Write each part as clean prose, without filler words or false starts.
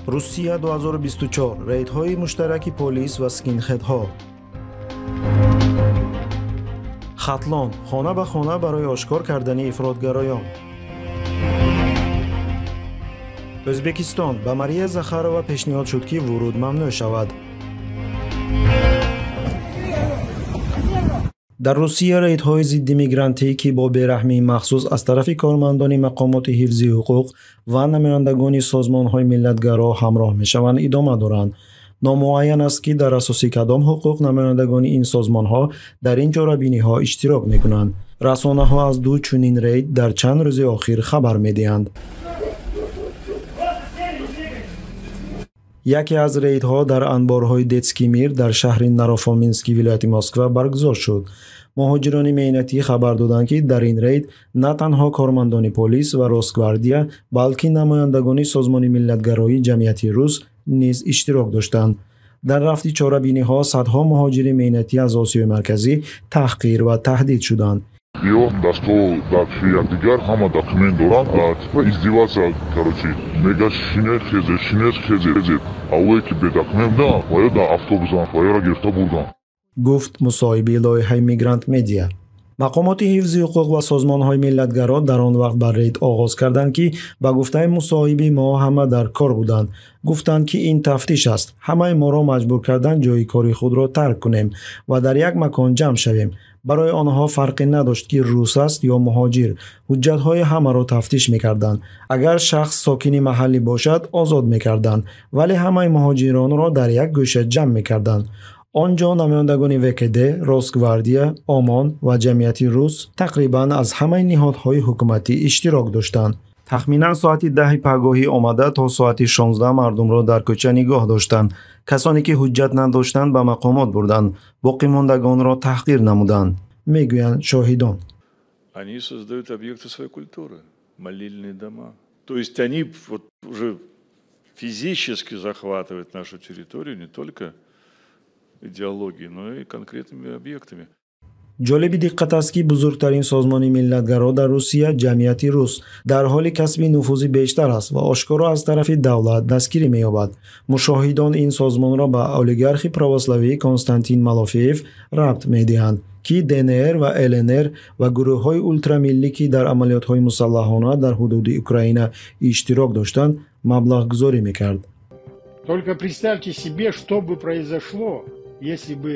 روسیه 2024 ریدهای مشترک پلیس و سکینهدها. خطلان خانه به خانه برای آشکار کردن افراطگرایان. ازبکستان به ماریا زخارова پیشنهاد شد که ورود ممنوع شود. در روسیه ریدهای ضد میگرانتی که با بیرحمی مخصوص از طرف کارمندان مقامات حفظی حقوق و نمایندگان سازمان‌های ملت‌گرا همراه می‌شوند ادامه دارند. نامعین است که در اساس کدام حقوق نمایندگان این سازمان‌ها در این جورابینی‌ها اشتراک می‌کنند. رسانه‌ها از دو چنین رید در چند روز اخیر خبر می‌دهند. یکی از ریدها در انبارهای دتسکیمیر در شهر نارافامینسکی ولایت مسکو برگزار شد. مهاجران مهنتی خبر دادند که در این رید نه تنها کارمندان پلیس و روسگواردیا بلکه نمایندگان سازمان ملت‌گرای جمعیت روس نیز اشتراک داشتند. در رفت چاره‌بینی‌ها صدها مهاجر مهنتی از آسیای مرکزی تحقیر و تهدید شدند. Ее до 100 дигар ҳама документ доранд ва издеваться, короче, мега шинес хезе авое ки бе документ да бояд да автобусан фояра гирифта бурдан. گفت مصاحبه لایحه میگرانت مدیا. مقامات حفظی حقوق و سازمان‌های ملت‌گرا در آن وقت بر رید آغاز کردند که به گفته مصاحبه ما همه در کار بودند. گفتند که این تفتیش است. همه ما را مجبور کردند جای کاری خود را ترک کنیم و در یک مکان جمع شویم. برای آنها فرقی نداشت که روس است یا مهاجر. حجت‌های همه را تفتیش می‌کردند. اگر شخص ساکن محلی باشد آزاد می‌کردند، ولی همه مهاجران را در یک گوشه جمع می‌کردند. آنجا نمایندگان وکد، روسگواردیا، آمان و جمعیت روس تقریباً از همه نهادهای حکومتی اشتراک داشتند. تخمیناً ساعت 10 پگاهی آمده تا ساعت 16 مردم را در کوچه نگاه داشتند. کسانی که حجت نداشتند به مقامات بردند. باقی ماندگان را تحقیر نمودند. میگویند شاهدان. Они создают объекты своей культуры, молильные дома. То есть они вот уже физически захватывают нашу территорию не только идеологией, но и конкретными объектами. جالب دقت است که بزرگترین سازمان ملت‌گرا در روسیه جمعیت روس در حال کسب نفوذ بیشتر است و آشکارا از طرف دولت دستگیری می‌یابد. مشاهدان این سازمان را به اولیگارخ پراوسلاوی کنستانتین مالافیف ربط می‌دهند که دنر و النر و گروه‌های اولترامیلی که در عملیات‌های مسلحانه در حدود اوکراین اشتراک داشتند مبلغ گذاری می‌کرد. Только представьте себе, что бы произошло, если бы,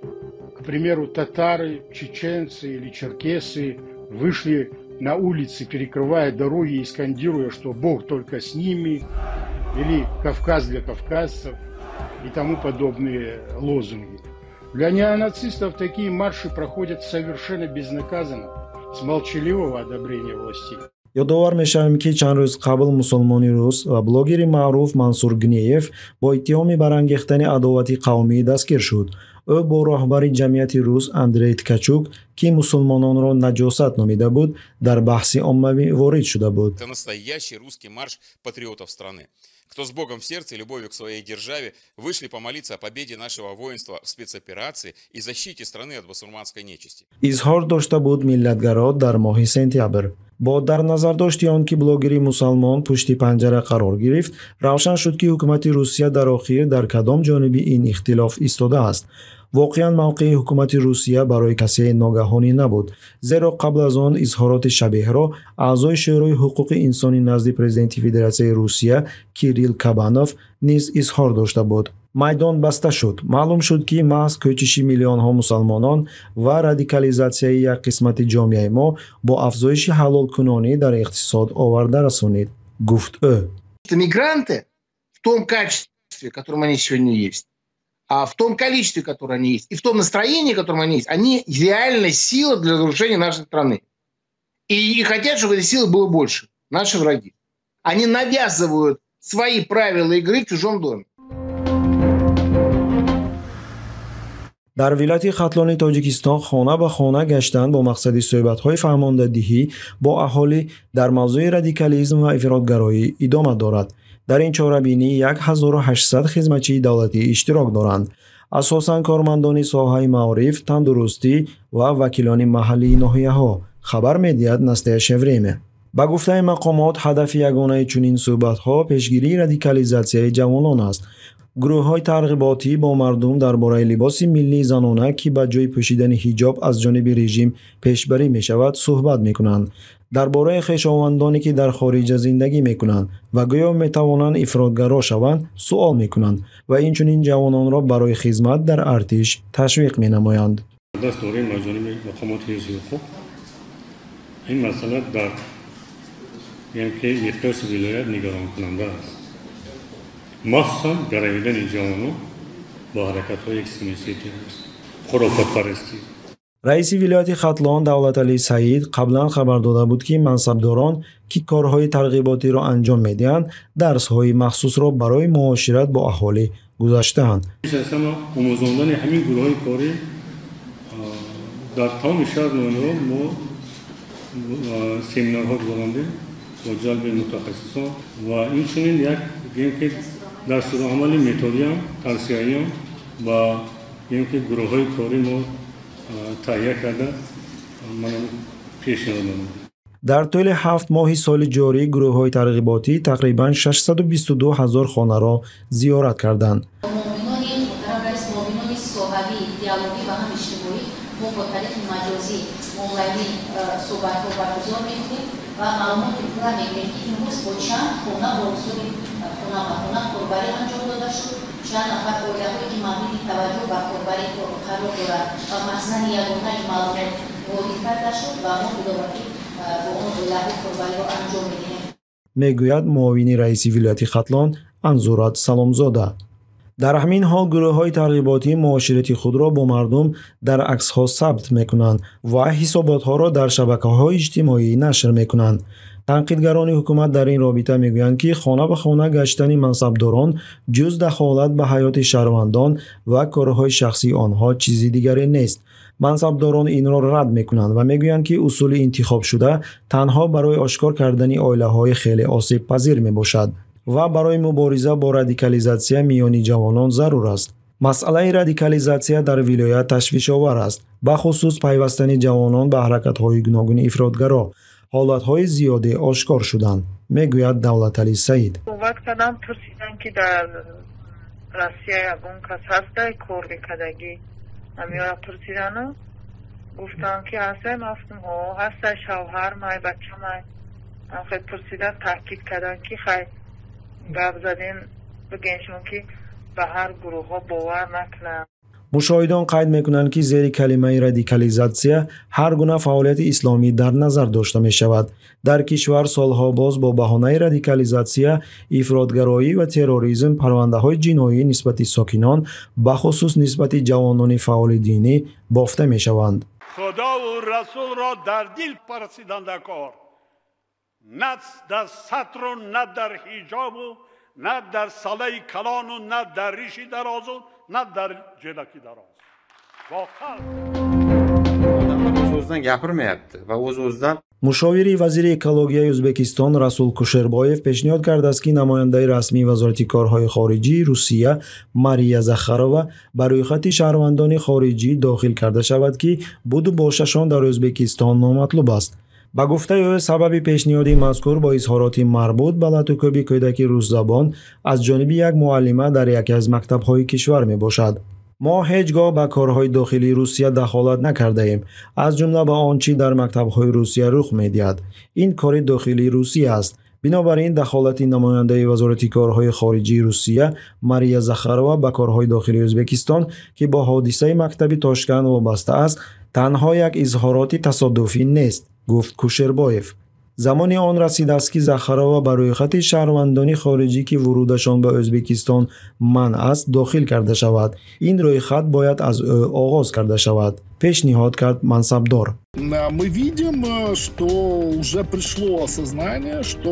к примеру, татары, чеченцы или черкесы вышли на улицы, перекрывая дороги и скандируя, что Бог только с ними, или Кавказ для кавказцев и тому подобные лозунги. Для неонацистов такие марши проходят совершенно безнаказанно, с молчаливого одобрения властей. یادآور می‌شویم که چند روز قبل مسلمانی روس و بلاگر معروف منصور گنییف با اتهام برانگیختن عداوت قومی دستگیر شد. او با رهبر جمعیت روس اندری تکاچوک که مسلمانان را نجاست نامیده بود در بحث عمومی وارد شده بود. Это настоящий русский марш патриотов страны. Кто с Богом в сердце и любовью к своей державе вышли помолиться о победе нашего воинства в спецоперации и защите страны от басурманской нечисти. اظهار داشته بود ملت‌گرا در ماه سپتامبر. با در نظر داشتی آن که بلاگری مسلمان پشت پنجره قرار گرفت، روشن شد که حکومت روسیه در آخر در کدام جانب این اختلاف ایستاده است. واقعا موقع حکومت روسیه برای کسی ناگهانی نبود، زیرا قبل از آن اظهارات شبیه را اعضای شورای حقوق انسانی نزد پرزیدنت فدراسیون روسیه کیریل کابانوف نیز اظهار داشته بود. میدان بسته شد. معلوم شد که محض کوچش میلیون ها مسلمانان و رادیکالیزاسیون یک قسمت جامعه ما با افزایش حلال کنانی در اقتصاد آورده رسانید. گفت او. Мигранты в том качестве, которым они сегодня есть, а в том количестве, которое они есть, и в том настроении, которым они есть, они реальная сила для разрушения нашей страны. И хотят, чтобы этой силы было больше. Наши враги. Они навязывают свои правила игры в чужом доме. در ولایت خطلان تاجیکستان خانه به خانه گشتن با مقصد صحبت‌های فهماندهی با اهالی در موضوع رادیکالیسم و افراطگرایی ادامه دارد. در این چاره‌بینی 1800 خدمتچی دولتی اشتراک دارند. اساساً کارمندان ساحه معارف، تندرستی و وکیلان محلی ناحیه‌ها. خبر می‌دهد نستیا شوریمه. با گفته مقامات هدف یگانه چنین صحبت‌ها پیشگیری رادیکالیزاسیای جوانان است. گروه‌های ترغیباتی با مردم درباره لباس ملی زنانه که به جای پوشیدن حجاب از جانب رژیم پیشبری می‌شود صحبت می‌کنند. درباره خویشاوندانی که در خارج زندگی می‌کنند و گویا می‌توانند افراط‌گرا شوند سوال می‌کنند و اینچنین جوانان را برای خدمت در ارتش تشویق می‌نمایند. دست داریم از جانب مقامات حزب خوب این مسئله در یعنی که مقیاس ولایت نگران کننده است. مخصوصا گراییدن جوانان با حرکت‌های اکستریمیستی تروریستی، خرافات پرستی. رئیس ولایت ختلان دولتعلی سعید قبلا خبر داده بود که منصبداران که کارهای ترغیباتی را انجام می‌دهند درس‌های مخصوص را برای معاشرت با اهالی گذاشته‌اند. اصلا آموزاندن همین گروه‌های کاری در تمام شهر نوآوران ما سمینارها گذراندیم با جلب متخصصان و اینچنین یک که دستورالعمل متدی هم توصیه‌ای هم و اینکه گروه‌های کاری ما تهیه کرده من پیشنهاد دادم. در طول 7 ماه سال جاری گروه‌های ترغیباتی تقریباً 622,000 خانه را زیارت کردند. و معلومات پول میگیریم که امروز با چند خونه با حضور خونه کاربری انجام داده شد، چند نفر اولیه‌هایی که مورد توجه به کاربری قرار دارد و مثلا یگانه معلومات وارد کرده شد و ما دوباره با اون اولیه‌های کاربری را انجام میدیم. میگوید معاون رئیس ولایت ختلان انزورات سلامزاده. در همین حال گروه‌های ترغیباتی معاشرتی خود را با مردم در عکس‌ها ثبت می‌کنند و حسابات‌ها را در شبکه‌های اجتماعی نشر می‌کنند. تنقیدگران حکومت در این رابطه می‌گویند که خانه به خانه گشتن منصبداران جز دخالت به حیات شهروندان و کارهای شخصی آنها چیزی دیگری نیست. منصبداران این را رد می‌کنند و می‌گویند که اصول انتخاب شده تنها برای آشکار کردن عائله‌های خیلی آسیب پذیر میباشد و برای مبارزه با رادیکالیزاسیا میان جوانان ضرور است. مسئله رادیکالیزاسیا در ولایت تشویش‌آور است، به خصوص پیوستن جوانان به حرکت‌های گوناگون افراط‌گرا. حالت‌های زیاده آشکار شدند، میگوید دولتعلی سعید. صحبت کردم پرسیدن که در روسیه یگون کس هست کار بکدگی همیارا پرسیدن گفتم که هسته مفتم ها هسته شوهر مای بچه مای خیلی پرسیدن تحقیق کردن که خیلی گفت زدین بگنشون که به هر گروه ها باور نکنن. مشاهدان قید میکنند که زیر کلمه رادیکالیزاسیا هر گونه فعالیت اسلامی در نظر داشته می شود. در کشور سالها باز با بهانه رادیکالیزاسیا، افراطگرایی و تروریسم پرونده های جنایی نسبت ساکنان به خصوص نسبت جوانان فعال دینی بافته می شوند. خدا و رسول را در دل پرستیدند کار، نه در سطر و نه در حجاب و نه در سله کلان و نه در ریشی دراز و نه در جلکی دراز. مشاور وزیر اکولوژی ازبکستان رسول کوشربایف پیشنهاد کرده است که نماینده رسمی وزارت کارهای خارجی روسیه ماریا زخارова برای خط شهروندان خارجی داخل کرده شود که بود و باششان در ازبکستان نامطلوب است. با گفته او سبب پیشنهاد مذکور با اظهارات مربوط به لطوکوبی کودک روس زبان از جانب یک معلمه در یکی از مکتب‌های کشور می باشد. ما هیچگاه به کارهای داخلی روسیه دخالت نکرده ایم، از جمله به آنچه در مکتب‌های روسیه رخ می‌دهد. این کار داخلی روسیه است. بنابراین دخالت نماینده وزارت کارهای خارجی روسیه ماریا زخارova به کارهای داخلی ازبکستان که با حادثه مکتب تاشکند وابسته است تنها یک اظهارات تصادفی نیست، گفت کوشربایف. زمانی آن رسیده است که زخارova برای خط شهروندان خارجی که ورودشان به ازبکستان منع است داخل کرده شود. این روی خط باید از آغاز کرده شود، پیشنهاد کرد منصبدار. Мы видим, что уже пришло осознание, что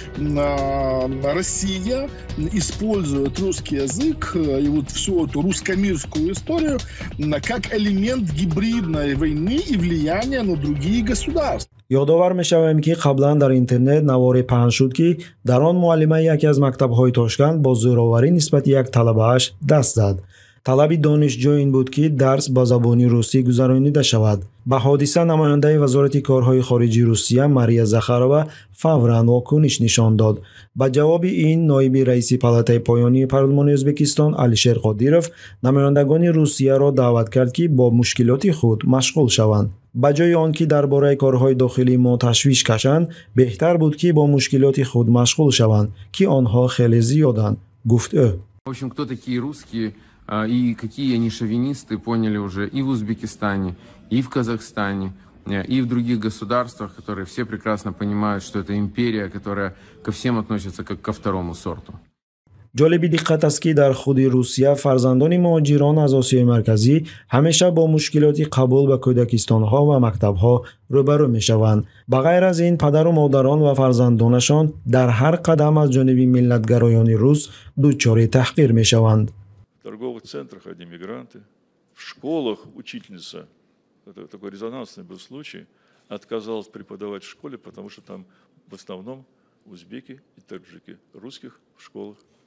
Россия использует русский язык и вот всю эту русско-мирскую историю как элемент гибридной войны и влияния на другие государства. یادآور می‌شویم که قبلا در اینترنت نواری پخش شد که در آن معلمه یکی از مکتب‌های تاشکند با زوراوری نسبت یک طالبه‌اش دست زد. талаби донишҷӯ ин буд ки дарс ба забони русӣ гузаронида шавад. ба ҳодиса намояндаи вазорати корҳои хориҷии Русия Мария Захарова фавран вокуниш нишон дод. ба ҷавоби ин ноиби раиси палатаи поёнии парлумони Ӯзбекистон Алишер Қодиров намояндагони Русияро даъват кард ки бо мушкилоти худ машғул шаванд. ба ҷои он ки дар бораи корҳои дохилии мо ташвиш кашанд, беҳтар буд ки бо мушкилоти худ машғул шаванд, ки онҳо хеле зиёданд, гуфт ӯ. В общем, кто такие русские и какие они шовинисты, поняли уже и в Узбекистане, и в Казахстане, и в других государствах, которые все прекрасно понимают, что это империя, которая ко всем относится как ко второму сорту. ҷолиби диққат аст ки дар худи Русия фарзандони муҳоҷирон аз Осиёи Марказӣ ҳамеша бо мушкилоти қабул ба кӯдакистонҳо ва мактабҳо рӯбарӯ мешаванд. ба ғайр аз ин падару модарон ва фарзандонашон дар ҳар қадам аз ҷониби миллатгароёни рус дучори таҳқир мешаванд. В торговых центрах одни мигранты, в школах учительница, это такой резонансный был случай, отказалась преподавать в школе, потому что там в основном узбеки и таджики, русских в школах